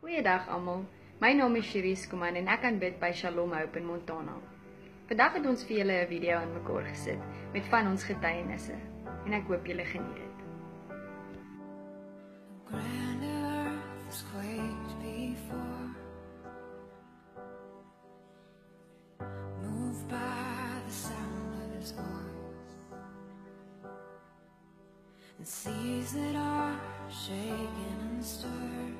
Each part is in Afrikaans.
Goeiedag almal, my naam is Cherise Kuman en ek aanbid by Shalom Hope in Montana. Vandag het ons vir julle 'n video aan mekaar gesit met van ons getuienisse en ek hoop julle geniet dit. And seas that are shaken and stirred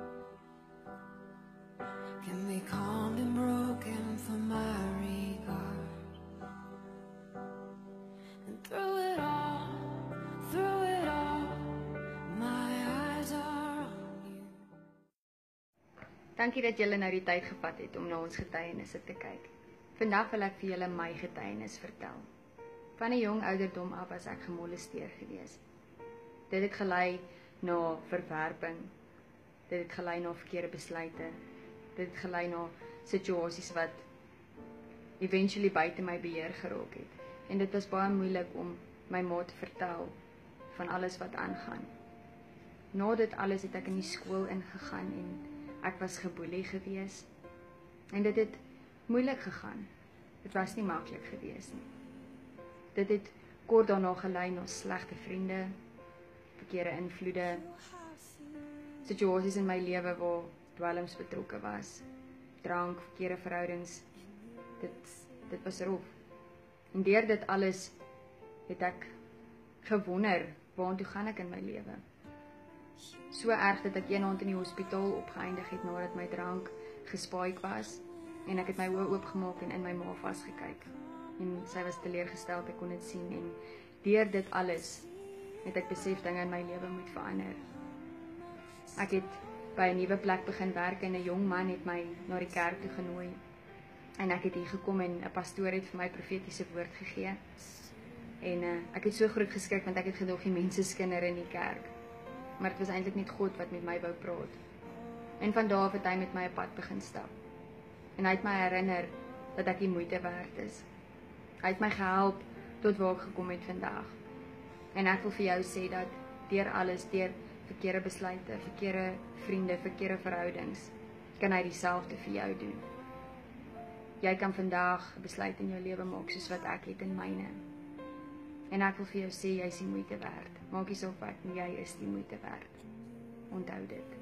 can be calmed and broken for my regard. And through it all, my eyes are on you. Dankie dat julle nou die tyd gevat het om na ons getuienisse te kyk. Vandag wil ek vir julle my getuienis vertel. Van 'n jong ouderdom af was ek gemolesteer gewees. Dit het gelei na verwerping, dit het gelei na verkeerde besluite, dit het gelei na situasies wat eventually buite my beheer geraak het. En dit was baie moeilik om my ma te vertel van alles wat aangaan. Na dit alles het ek in die skool ingegaan en ek was geboelie gewees. En dit het moeilik gegaan. Dit was nie maklik gewees nie. Dit het kort daarna gelei na slegte vriende, verkeerde invloede, situasies in my lewe waar dwelms betrokke was, drank, verkeerde verhoudings, dit was rof. En deur dit alles het ek gewonder, waartoe gaan ek in my lewe? So erg dat ek eendag in die hospitaal opgeëindig het nadat my drank gespike was, en ek het my oë oopgemaak en in my ma vasgekyk. En sy was teleurgesteld, ek kon dit sien, en deur dit alles het ek besef dinge in my lewe moet verander. Ek het by 'n nuwe plek begin werk en 'n jong man het my na die kerk toe genooi. En ek het hier gekom en 'n pastoor het vir my profetiese woord gegee. En ek het so groot geskrik want ek het gedog die menseskinder in die kerk. Maar dit was eintlik net God wat met my wou praat. En van daar af het hy met my 'n pad begin stap. En hy het my herinner dat ek die moeite werd is. Hy het my gehelp tot waar ek gekom het vandag. En ek wil vir jou sê dat deur alles, deur verkeerde besluite, verkeerde vriende, verkeerde verhoudings, kan hy dieselfde vir jou doen. Jy kan vandag 'n besluit in jou lewe maak soos wat ek het in myne. En ek wil vir jou sê jy is die moeite werd. Maak nie saak wat, jy is die moeite werd. Onthou dit.